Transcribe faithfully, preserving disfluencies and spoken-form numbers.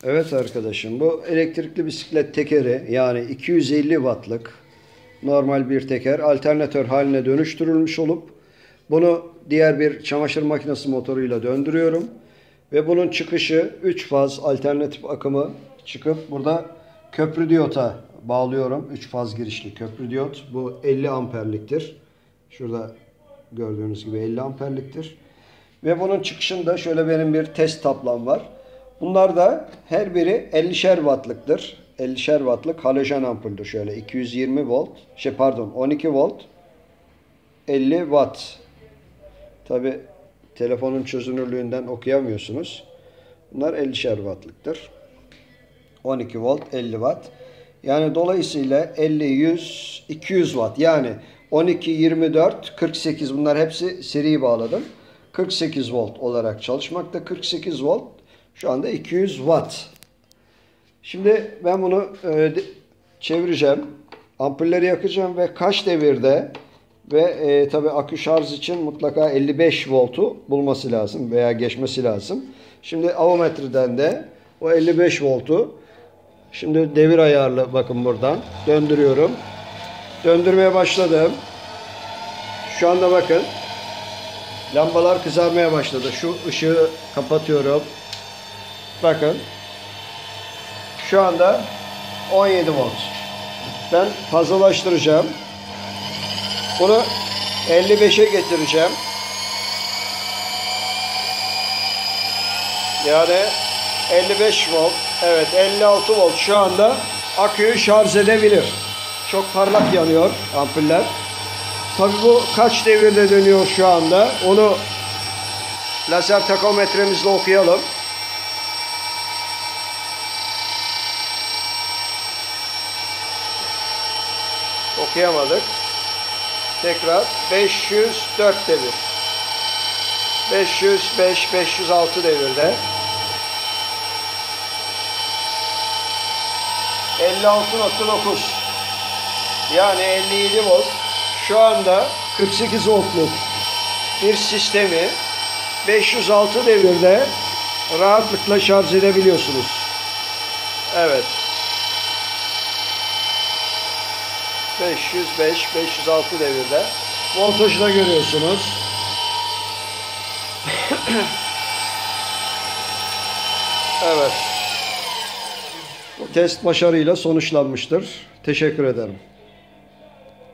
Evet arkadaşım, bu elektrikli bisiklet tekeri, yani iki yüz elli wattlık normal bir teker alternatör haline dönüştürülmüş olup bunu diğer bir çamaşır makinesi motoruyla döndürüyorum ve bunun çıkışı üç faz alternatif akımı çıkıp burada köprü diyota bağlıyorum. üç faz girişli köprü diyot. Bu elli amperliktir. Şurada gördüğünüz gibi elli amperliktir. Ve bunun çıkışında şöyle benim bir test tablam var. Bunlar da her biri ellişer wattlıktır. ellişer wattlık halojen ampuldür. Şöyle iki yüz yirmi volt, şey pardon on iki volt, elli watt. Tabi telefonun çözünürlüğünden okuyamıyorsunuz. Bunlar ellişer wattlıktır. on iki volt, elli watt. Yani dolayısıyla elli, yüz, iki yüz watt. Yani on iki, yirmi dört, kırk sekiz, bunlar hepsi seri bağladım. kırk sekiz volt olarak çalışmakta. kırk sekiz volt şu anda iki yüz watt. Şimdi ben bunu e, çevireceğim. Ampulleri yakacağım ve kaç devirde ve e, tabi akü şarj için mutlaka elli beş voltu bulması lazım veya geçmesi lazım. Şimdi avometreden de o elli beş voltu şimdi devir ayarlı, bakın buradan döndürüyorum. Döndürmeye başladım. Şu anda bakın lambalar kızarmaya başladı. Şu ışığı kapatıyorum. Bakın. Şu anda on yedi volt. Ben fazlalaştıracağım. Bunu elli beşe getireceğim. Yani elli beş volt. Evet, elli altı volt şu anda aküyü şarj edebilir. Çok parlak yanıyor ampuller. Tabii bu kaç devirde dönüyor şu anda? Onu lazer takometremizle okuyalım. Okuyamadık. Tekrar beş yüz dört devir. beş yüz beş, beş yüz altı devirde. elli altı nokta dokuz. Yani elli yedi volt. Şu anda kırk sekiz voltluk bir sistemi beş yüz altı devirde rahatlıkla şarj edebiliyorsunuz. Evet. beş yüz beş, beş yüz altı devirde. Voltajı da görüyorsunuz. Evet. Bu test başarıyla sonuçlanmıştır. Teşekkür ederim.